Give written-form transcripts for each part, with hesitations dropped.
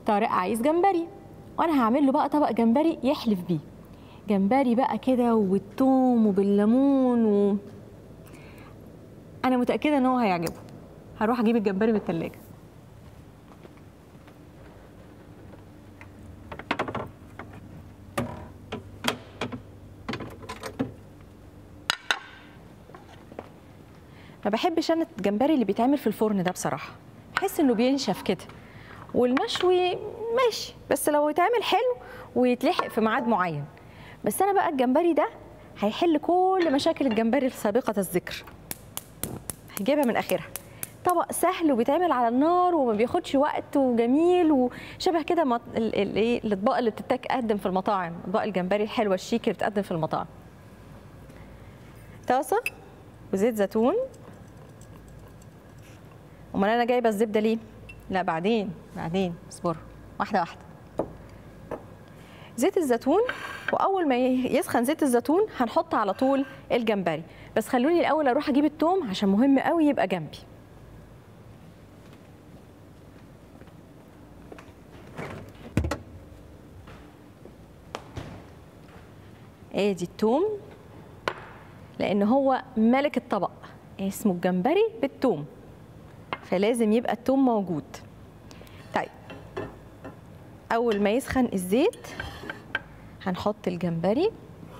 طارق عايز جمبري، وانا هعمل له بقى طبق جمبري يحلف بيه. جمبري بقى كده وبالثوم وبالليمون انا متاكده ان هو هيعجبه. هروح اجيب الجمبري من الثلاجه. ما بحبش انا الجمبري اللي بيتعمل في الفرن ده بصراحه، بحس انه بينشف كده. والمشوي ماشي، بس لو يتعمل حلو ويتلحق في ميعاد معين. بس انا بقى الجمبري ده هيحل كل مشاكل الجمبري السابقه الذكر، هجيبها من اخرها. طبق سهل وبيتعمل على النار وما بياخدش وقت وجميل وشبه كده الاطباق اللي بتتقدم في المطاعم، اطباق الجمبري الحلوه الشيك اللي بتتقدم في المطاعم. طاسه وزيت زيتون. امال انا جايبه الزبده ليه؟ لا بعدين اصبروا واحده واحده. زيت الزيتون، واول ما يسخن زيت الزيتون هنحط على طول الجمبري. بس خلوني الاول اروح اجيب الثوم عشان مهم قوي يبقى جنبي. ادي الثوم، لان هو ملك الطبق، اسمه الجمبري بالثوم، فلازم يبقى الثوم موجود. طيب اول ما يسخن الزيت هنحط الجمبري.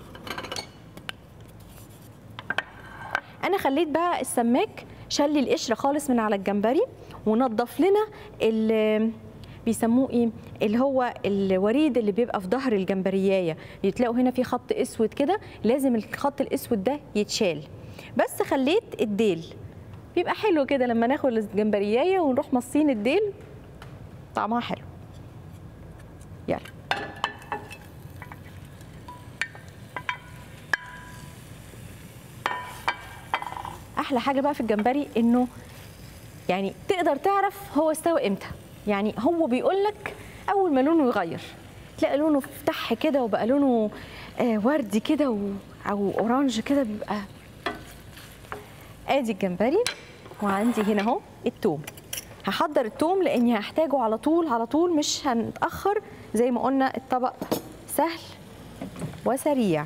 انا خليت بقى السماك شلي القشره خالص من على الجمبري ونضف لنا اللي بيسموه ايه، اللي هو الوريد اللي بيبقى في ظهر الجمبريايه. بتلاقوا هنا في خط اسود كده، لازم الخط الاسود ده يتشال. بس خليت الديل، بيبقى حلو كده لما ناخد الجمبريايه ونروح مصين الديل، طعمها حلو. يلا احلى حاجه بقى في الجمبري انه يعني تقدر تعرف هو استوى امتى. يعني هو بيقول لك اول ما لونه يغير، تلاقي لونه فتح كده وبقى لونه وردي كده او اورانج كده، بيبقى. ادي الجمبري، وعندي هنا اهو الثوم. هحضر الثوم لاني هحتاجه على طول، مش هنتاخر. زي ما قلنا الطبق سهل وسريع.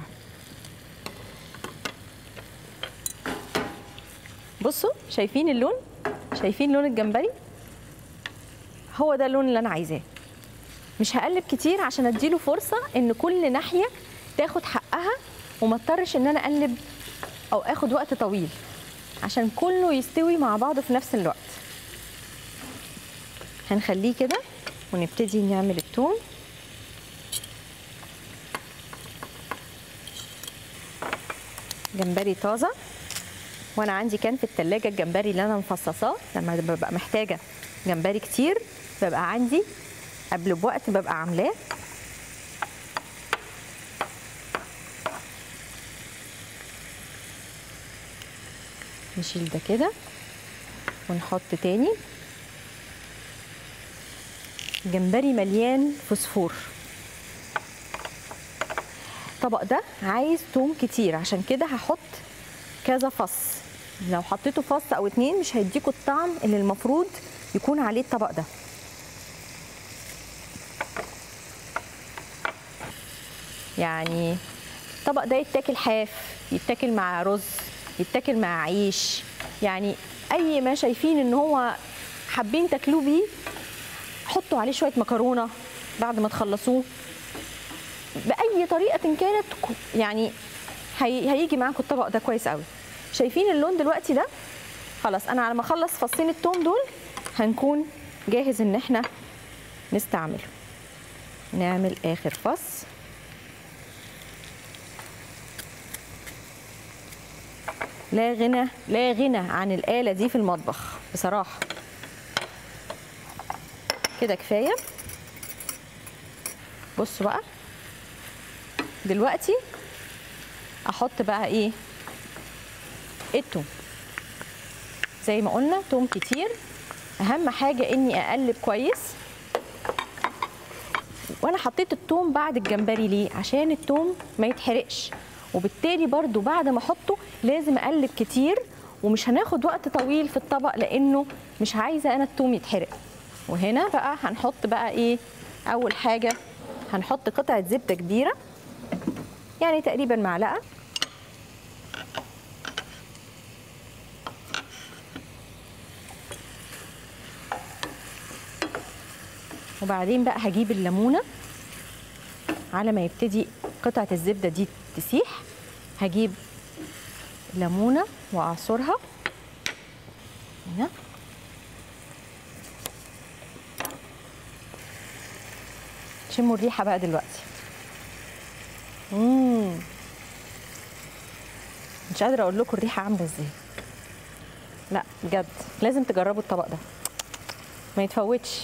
بصوا شايفين اللون، شايفين لون الجمبري؟ هو ده اللون اللي انا عايزاه. مش هقلب كتير عشان اديله فرصه ان كل ناحيه تاخد حقها، وما اضطرش ان انا اقلب او اخد وقت طويل، عشان كله يستوي مع بعضه في نفس الوقت. هنخليه كده ونبتدي نعمل الثوم. جمبري طازه، وانا عندي كان في التلاجة الجمبري اللي انا مفصصاه. لما ببقى محتاجه جمبري كتير ببقى عندي قبل بوقت ببقى عاملاه. نشيل ده كده ونحط تاني. جمبري مليان فوسفور. الطبق ده عايز توم كتير، عشان كده هحط كذا فص. لو حطيته فص او اتنين مش هيديكوا الطعم اللي المفروض يكون عليه الطبق ده. يعني الطبق ده يتاكل حاف، يتاكل مع رز، يتاكل مع عيش، يعني اي ما شايفين ان هو حابين تاكلوه بيه. حطوا عليه شويه مكرونه بعد ما تخلصوه باي طريقه كانت، يعني هيجي معاكم الطبق ده كويس قوي. شايفين اللون دلوقتي ده؟ خلاص انا على ما اخلص فصين الثوم دول هنكون جاهز ان احنا نستعمله. نعمل اخر فص. لا غنى عن الآلة دي في المطبخ بصراحة. كده كفاية. بصوا بقى دلوقتي احط بقى ايه؟ التوم. زي ما قلنا توم كتير. اهم حاجة اني اقلب كويس. وانا حطيت التوم بعد الجمبري ليه؟ عشان التوم ما يتحرقش، وبالتالي برضو بعد ما احطه لازم اقلب كتير، ومش هناخد وقت طويل في الطبق لانه مش عايزه انا التوم يتحرق. وهنا بقى هنحط بقى ايه؟ اول حاجه هنحط قطعه زبده كبيره، يعني تقريبا معلقه. وبعدين بقى هجيب الليمونه، على ما يبتدي قطعه الزبده دي تسيح هجيب ليمونه واعصرها هنا. شموا الريحه بقى دلوقتي. مش قادره اقول لكم الريحه عامله ازاي. لا بجد لازم تجربوا الطبق ده، ما يتفوتش.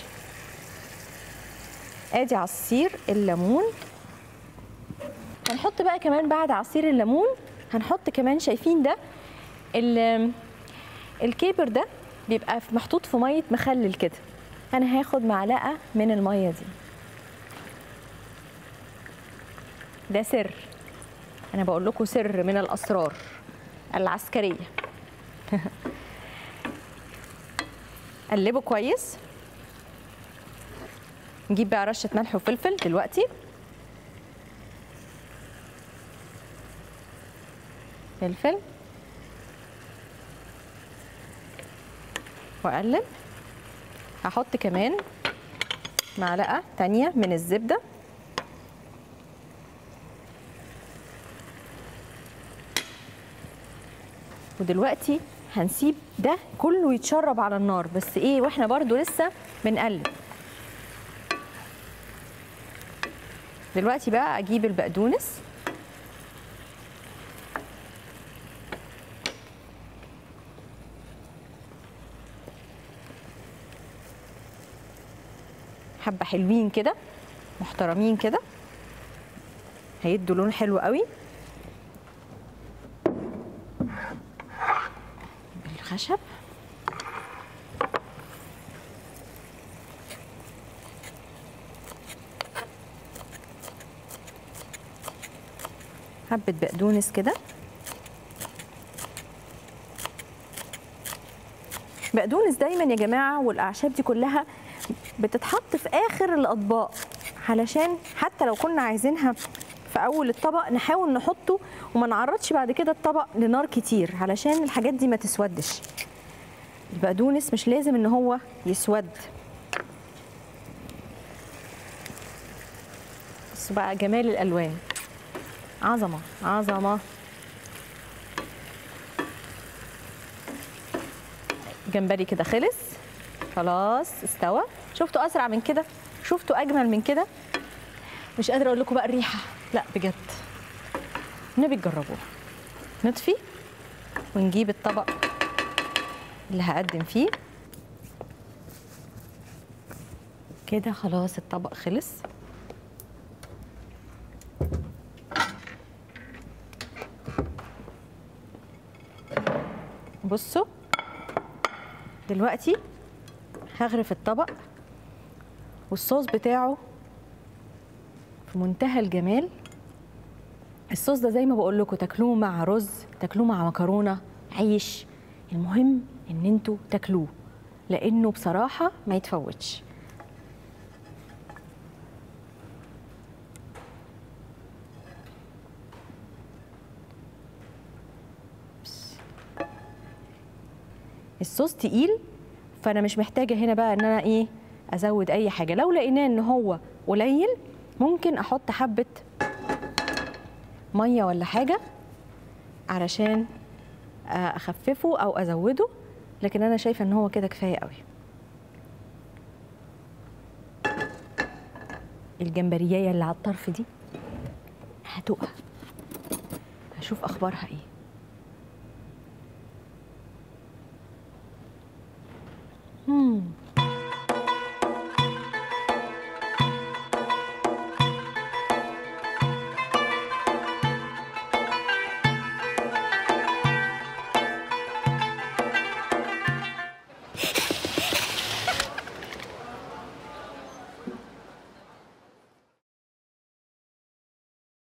ادي عصير الليمون. هنحط بقى كمان بعد عصير الليمون هنحط كمان، شايفين ده الكيبر ده بيبقى محطوط في ميه مخلل كده. انا هاخد معلقه من الميه دي. ده سر، انا بقول لكم سر من الاسرار العسكريه. قلبه كويس. نجيب بقى رشه ملح وفلفل دلوقتي. فلفل واقلب. هحط كمان معلقه تانية من الزبده. ودلوقتي هنسيب ده كله يتشرب على النار، بس ايه واحنا برضو لسه بنقلب. دلوقتي بقى اجيب البقدونس. حبه حلوين كده محترمين كده، هيدوا لون حلو قوي. بالخشب. حبه بقدونس كده. بقدونس دايما يا جماعه والاعشاب دي كلها بتتحط في اخر الاطباق، علشان حتى لو كنا عايزينها في اول الطبق نحاول نحطه وما نعرضش بعد كده الطبق لنار كتير، علشان الحاجات دي ما تسودش. البقدونس مش لازم ان هو يسود. بس بقى جمال الالوان، عظمه عظمه. جمبري كده خلص خلاص استوى. شفتوا اسرع من كده؟ شفتوا اجمل من كده؟ مش قادره اقول لكم بقى الريحه، لا بجد النبي تجربوها. نطفي ونجيب الطبق اللي هقدم فيه كده. خلاص الطبق خلص. بصوا دلوقتي هغرف الطبق، والصوص بتاعه في منتهى الجمال. الصوص ده زي ما بقول لكم تاكلوه مع رز، تاكلوه مع مكرونه، عيش، المهم ان انتوا تاكلوه لانه بصراحه ما يتفوتش. الصوص تقيل، فانا مش محتاجه هنا بقى ان انا ايه ازود اي حاجه. لو لقيناه ان هو قليل ممكن احط حبه ميه ولا حاجه علشان اخففه او ازوده، لكن انا شايفه ان هو كده كفايه قوي. الجمبريايه اللي على الطرف دي هدوقها، هشوف اخبارها ايه.